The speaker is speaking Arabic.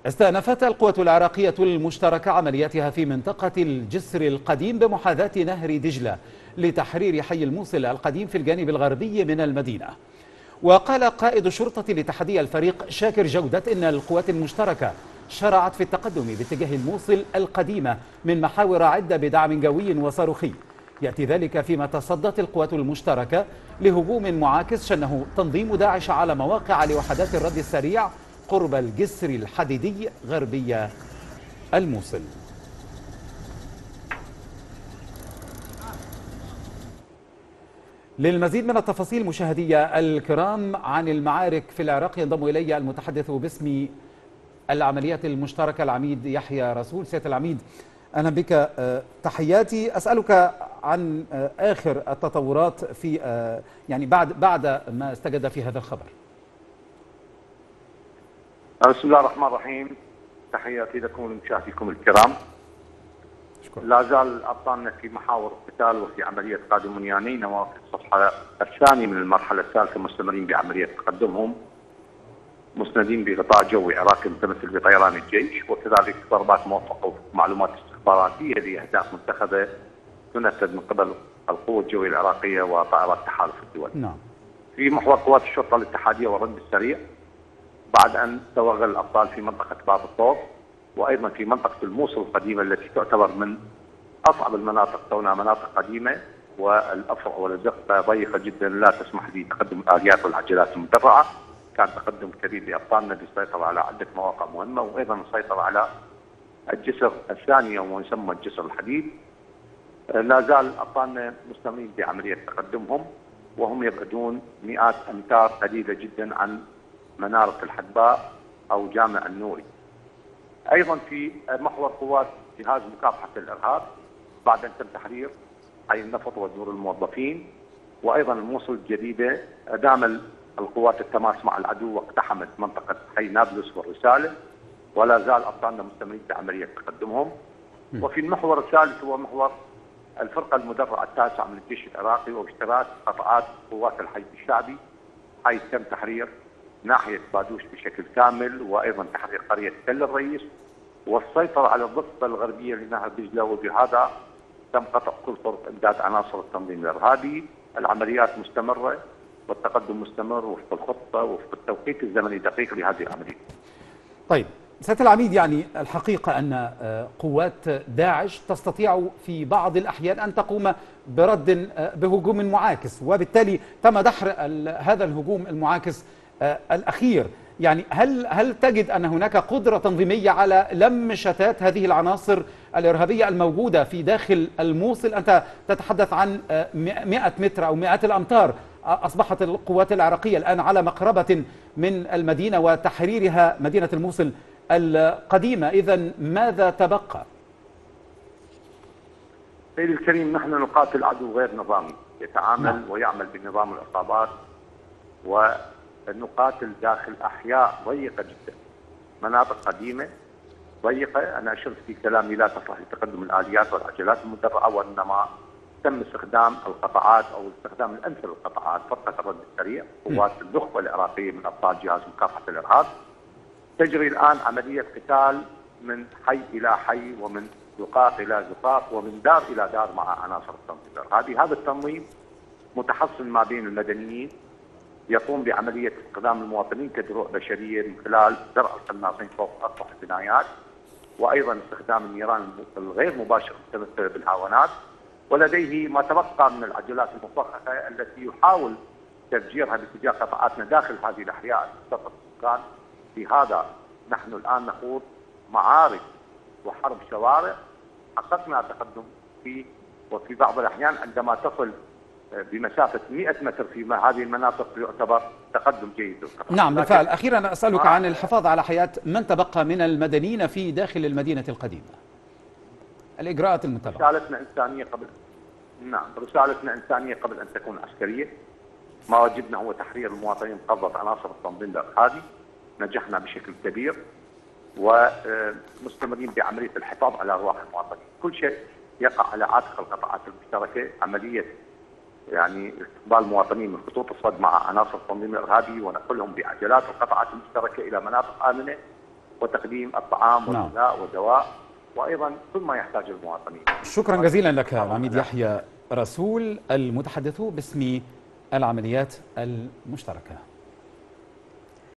استأنفت القوات العراقية المشتركة عملياتها في منطقة الجسر القديم بمحاذاة نهر دجلة لتحرير حي الموصل القديم في الجانب الغربي من المدينة. وقال قائد شرطة الاتحادية الفريق شاكر جودة إن القوات المشتركة شرعت في التقدم باتجاه الموصل القديمة من محاور عدة بدعم جوي وصاروخي. يأتي ذلك فيما تصدت القوات المشتركة لهجوم معاكس شنه تنظيم داعش على مواقع لوحدات الرد السريع قرب الجسر الحديدي غربي الموصل. للمزيد من التفاصيل مشاهدي الكرام عن المعارك في العراق ينضم إلي المتحدث باسم العمليات المشتركة العميد يحيى رسول. سيادة العميد أهلا بك، تحياتي. أسألك عن آخر التطورات في يعني بعد ما استجد في هذا الخبر. بسم الله الرحمن الرحيم، تحياتي لكم ولمشاهديكم الكرام. شكرا. لا زال ابطالنا في محاور القتال وفي عمليه قادم منيانين وفي الصفحه الثانيه من المرحله الثالثه مستمرين بعمليه تقدمهم، مسندين بغطاء جوي عراقي متمثل بطيران الجيش، وكذلك ضربات موفقه ومعلومات استخباراتيه لاهداف منتخبه تنفذ من قبل القوه الجويه العراقيه وطائرات تحالف الدول. نعم. في محور قوات الشرطه الاتحاديه والرد السريع بعد أن توغل الأبطال في منطقة باب الطور وأيضا في منطقة الموصل القديمة التي تعتبر من أصعب المناطق كونها مناطق قديمة والأفرع والأزقة ضيقة جدا لا تسمح بتقدم الآليات والعجلات المدرعة. كان تقدم كبير لأبطالنا بالسيطرة على عدة مواقع مهمة وأيضا السيطرة على الجسر الثاني وما يسمى الجسر الحديد. لا زال أبطالنا مستمرين بعملية تقدمهم وهم يبعدون مئات أمتار قليلة جدا عن منارة الحدباء أو جامع النوري. أيضا في محور قوات جهاز مكافحة الإرهاب بعد أن تم تحرير حي النفط ودور الموظفين وأيضا الموصل الجديدة، دام القوات التماس مع العدو واقتحمت منطقة حي نابلس والرسالة، ولا زال أبطالنا مستمرين بعملية تقدمهم. وفي المحور الثالث هو محور الفرقة المدرعة التاسعة من الجيش العراقي واشتراك قطاعات قوات الحي الشعبي، حيث تم تحرير ناحية بادوش بشكل كامل وأيضا تحرير قرية تل الرئيس والسيطرة على الضفة الغربية لنهر دجلة، وبهذا تم قطع كل طرق إمداد عناصر التنظيم الإرهابي. العمليات مستمرة والتقدم مستمر وفق الخطة وفق التوقيت الزمني الدقيق لهذه العملية. طيب سيادة العميد، يعني الحقيقة أن قوات داعش تستطيع في بعض الأحيان أن تقوم برد بهجوم معاكس، وبالتالي تم دحر هذا الهجوم المعاكس الأخير. يعني هل تجد أن هناك قدرة تنظيمية على لم شتات هذه العناصر الإرهابية الموجودة في داخل الموصل؟ أنت تتحدث عن 100 متر أو مئات الأمتار. أصبحت القوات العراقية الآن على مقربة من المدينة وتحريرها مدينة الموصل القديمة، إذن ماذا تبقى؟ سيدي الكريم، نحن نقاتل عدو غير نظامي يتعامل ويعمل بنظام العصابات، ونقاتل داخل أحياء ضيقة جدا، مناطق قديمة ضيقة. أنا أشرت في كلامي لا تصلح لتقدم الآليات والعجلات المدرعة، وإنما تم استخدام القطاعات أو استخدام الأمثل القطاعات، فرقة الرد السريع، قوات النخبة العراقية من أبطال جهاز مكافحة الإرهاب. تجري الآن عملية قتال من حي إلى حي ومن زقاق إلى زقاق ومن دار إلى دار مع عناصر التنظيم الإرهابي. هذا التنظيم متحصن ما بين المدنيين، يقوم بعملية استخدام المواطنين كدروع بشرية من خلال زرع القناصين فوق أسطح البنايات، وأيضا استخدام النيران الغير مباشرة المتمثلة بالهاونات، ولديه ما تبقى من العجلات المفخخة التي يحاول تفجيرها باتجاه قطاعاتنا داخل هذه الأحياء المستوطنة السكان. بهذا نحن الآن نخوض معارك وحرب شوارع حققنا تقدم فيه، وفي بعض الأحيان عندما تصل بمسافة 100 متر في هذه المناطق يعتبر تقدم جيد. نعم بالفعل. أخيرا أسألك عن الحفاظ على حياة من تبقى من المدنيين في داخل المدينة القديمة، الإجراءات المتبعة. رسالتنا إنسانية قبل رسالتنا إنسانية قبل أن تكون عسكرية. ما واجبنا هو تحرير المواطنين قبضة عناصر التنظيم الإرهابي، نجحنا بشكل كبير ومستمرين بعملية الحفاظ على أرواح المواطنين. كل شيء يقع على عاتق القطاعات المشتركة، عملية يعني استقبال مواطنين من خطوط الصد مع عناصر التنظيم الإرهابي ونقلهم بعجلات القطاعات المشتركة إلى مناطق آمنة، وتقديم الطعام نعم. والغذاء والدواء، وأيضا كل ما يحتاج المواطنين. شكرا جزيلا لك العميد يحيى رسول، المتحدث باسم العمليات المشتركة.